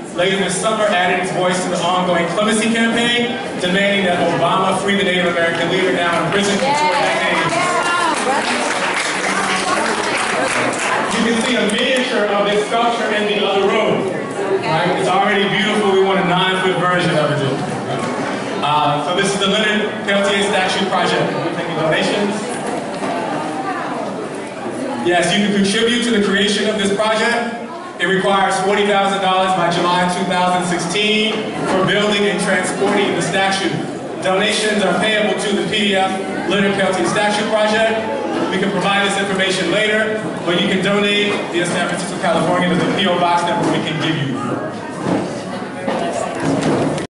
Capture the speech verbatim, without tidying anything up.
later this summer added its voice to the ongoing clemency campaign, demanding that Obama free the Native American leader now in prison for four decades. You can see a miniature of this sculpture in the other room. Right? It's already beautiful. We want a nine-foot version of it. Uh, so this is the Leonard Peltier Statue Project. We're taking donations. Yes, you can contribute to the creation of this project. It requires forty thousand dollars by July two thousand sixteen for building and transporting the statue. Donations are payable to the P D F Leonard Peltier Statue Project. We can provide this information later, but you can donate via San Francisco, California to the P O Box number we can give you.